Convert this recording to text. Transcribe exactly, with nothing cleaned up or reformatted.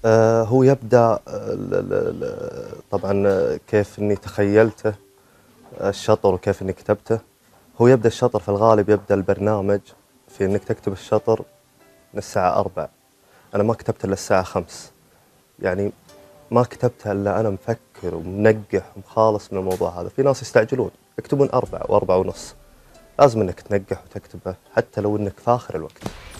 آه هو يبدأ ال- ال- ال- طبعا كيف إني تخيلته الشطر وكيف إني كتبته. هو يبدأ الشطر في الغالب، يبدأ البرنامج في إنك تكتب الشطر من الساعة أربع. أنا ما كتبت إلا الساعة خمس، يعني ما كتبتها إلا أنا مفكر ومنقح ومخالص من الموضوع هذا. في ناس يستعجلون يكتبون أربع وأربع ونص، لازم إنك تنقح وتكتبه حتى لو إنك في آخر الوقت.